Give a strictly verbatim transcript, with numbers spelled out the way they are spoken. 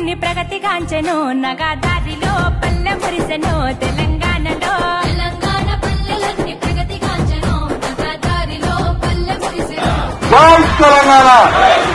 పల్లెలన్నీ ప్రగతిగాంచెను నగాదారిలో పల్లె మురిసెను తెలంగాణలో తెలంగాణ పల్లెలన్నీ ప్రగతిగాంచెను నగాదారిలో పల్లె మురిసెను జై తెలంగాణ.